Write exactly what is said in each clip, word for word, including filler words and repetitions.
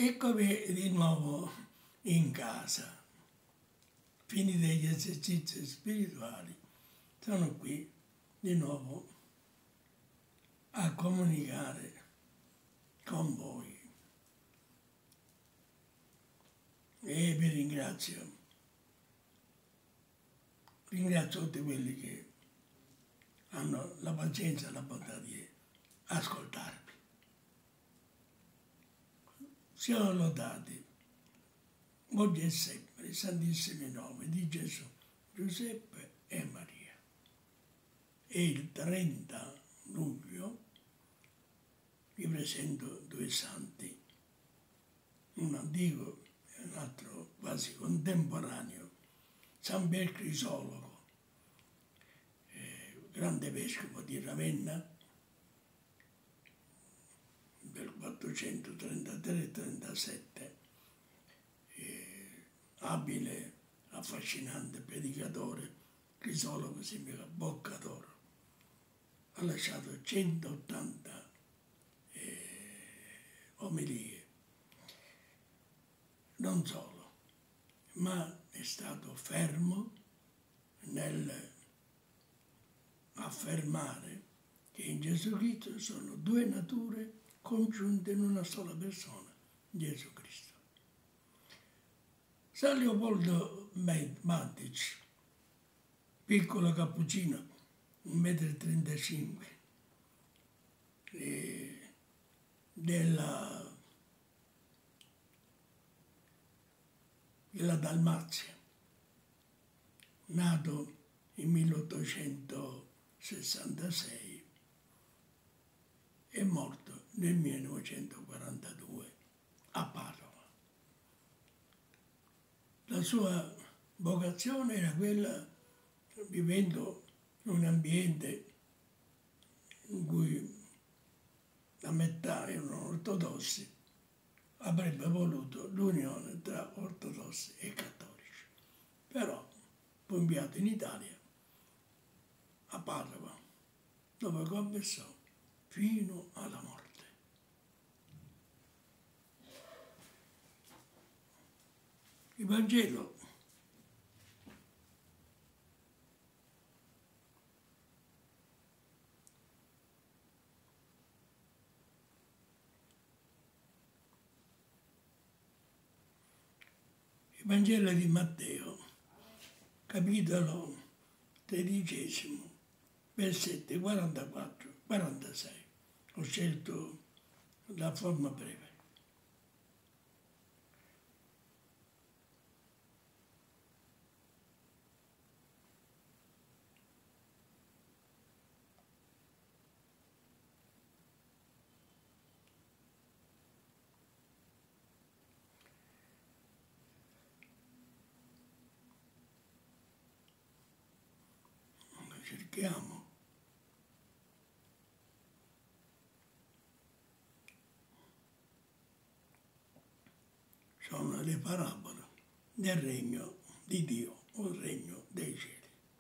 Eccomi di nuovo in casa. Finiti gli esercizi spirituali, sono qui di nuovo a comunicare con voi. E vi ringrazio. Ringrazio tutti quelli che hanno la pazienza e la bontà di ascoltarmi. Siano lodati oggi e sempre i santissimi nomi di Gesù, Giuseppe e Maria. E il trenta luglio vi presento due santi, un antico e un altro quasi contemporaneo, San Pier Crisologo, eh, grande vescovo di Ravenna del quattrocentotrentatré trentasette, eh, abile, affascinante predicatore. Crisologo significa bocca d'oro. Ha lasciato centottanta eh, omelie. Non solo, ma è stato fermo nel affermare che in Gesù Cristo sono due nature congiunte in una sola persona, Gesù Cristo. San Leopoldo Matic, piccolo cappuccino, un metro e trentacinque, eh, della, della Dalmazia, nato in milleottocentosessantasei e morto nel millenovecentoquarantadue a Padova. La sua vocazione era quella, vivendo in un ambiente in cui la metà erano ortodossi, avrebbe voluto l'unione tra ortodossi e cattolici. Però fu inviato in Italia, a Padova, dove confessò fino alla morte. Il Vangelo Il Vangelo di Matteo, capitolo tredicesimo, versetti quarantaquattro quarantasei. Ho scelto la forma breve. Lo cerchiamo. Sono le parabole del regno di Dio o il regno dei cieli.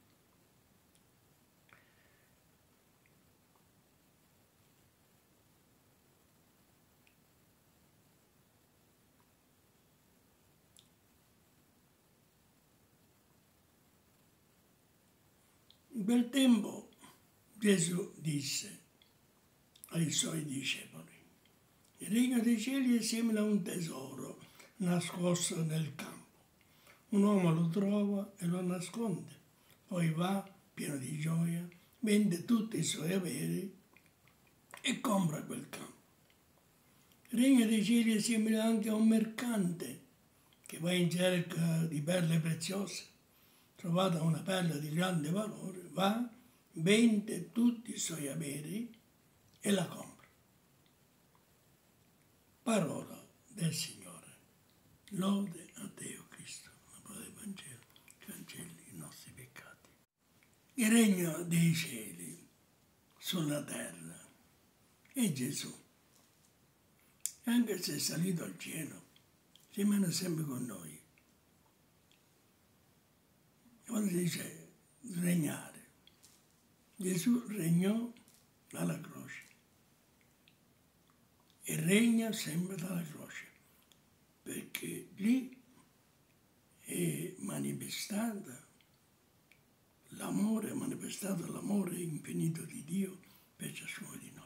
In quel tempo Gesù disse ai suoi discepoli: il regno dei cieli è simile a un tesoro nascosto nel campo. Un uomo lo trova e lo nasconde, poi va, pieno di gioia, vende tutti i suoi averi e compra quel campo. Il regno dei cieli è simile anche a un mercante che va in cerca di perle preziose. Trovata una perla di grande valore, va, vende tutti i suoi averi e la compra. Parola del Signore. Lode a Dio Cristo, la parola del Vangelo, cancelli i nostri peccati. Il regno dei cieli sulla terra è Gesù. E anche se è salito al cielo, rimane sempre con noi. Quando si dice regnare, Gesù regnò dalla croce e regna sempre dalla croce. l'amore, ha manifestato l'amore infinito di Dio per ciascuno di noi.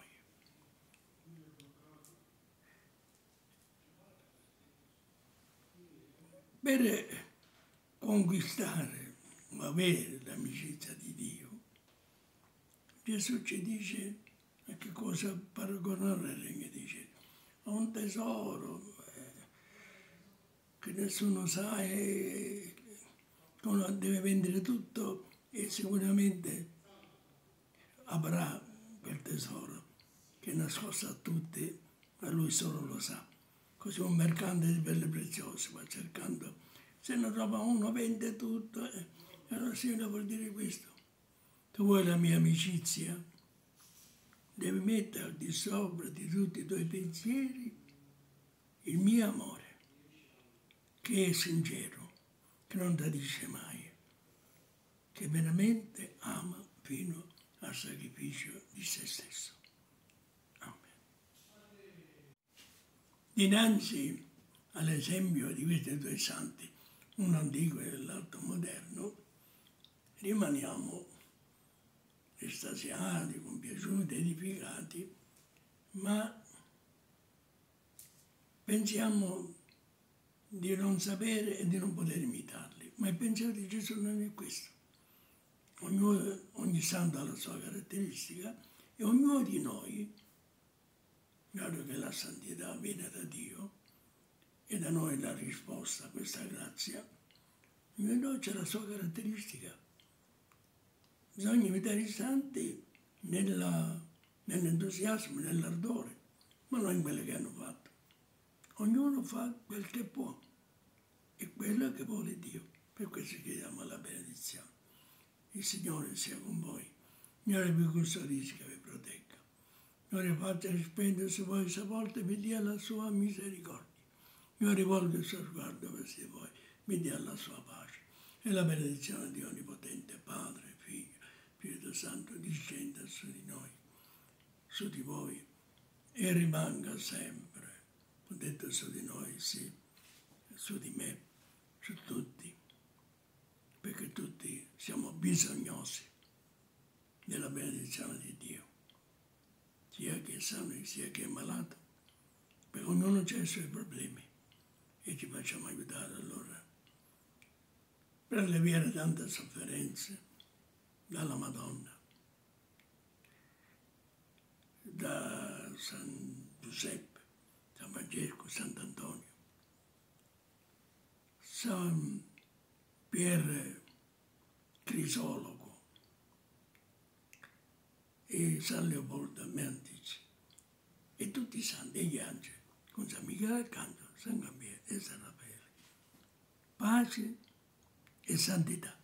Per conquistare o avere l'amicizia di Dio, Gesù ci dice a che cosa paragonare il regno dei cieli. A un tesoro eh, che nessuno sa e uno deve vendere tutto e sicuramente avrà quel tesoro che è nascosto a tutti, ma lui solo lo sa. Così un mercante di belle preziose va cercando, se ne trova uno vende tutto. E allora Signore vuol dire questo: tu vuoi la mia amicizia? Devi mettere al di sopra di tutti i tuoi pensieri il mio amore, che è sincero, che non tradisce mai, che veramente ama fino al sacrificio di se stesso. Dinanzi all'esempio di questi due santi, uno antico e l'altro moderno, rimaniamo estasiati, compiaciuti, edificati, ma pensiamo di non sapere e di non poter imitarli. Ma il pensiero di Gesù non è questo. Ognuno, ogni santo ha la sua caratteristica e ognuno di noi, dato che la santità viene da Dio e da noi la risposta a questa grazia, ognuno di noi c'è la sua caratteristica. Bisogna imitare i santi nella, nell'entusiasmo, nell'ardore, ma non in quello che hanno fatto. Ognuno fa quel che può e quello che vuole Dio. Per questo chiediamo la benedizione. Il Signore sia con voi. Signore vi custodisca e vi protegga. Signore faccia risplendere su voi questa volta e vi dia la sua misericordia. Signore rivolga il suo sguardo verso di voi, vi dia la sua pace. E la benedizione di Onnipotente Padre, Figlio, Spirito Santo discenda su di noi, su di voi e rimanga sempre. Ho detto su di noi, sì, su di me, su tutti, perché tutti siamo bisognosi della benedizione di Dio, sia che è sano sia che è malato, perché ognuno ha i suoi problemi e ci facciamo aiutare allora per alleviare tante sofferenze dalla Madonna, da San Giuseppe, San Francesco, Sant'Antonio, San Pier Crisologo e San Leopoldo Mantici e tutti i santi e gli angeli, con San Michele Arcangelo, San Gabriele e San Raffaele. Pace e santità.